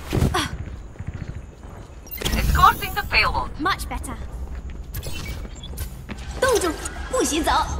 Escorting the payload. Much better. 冻住，不许走。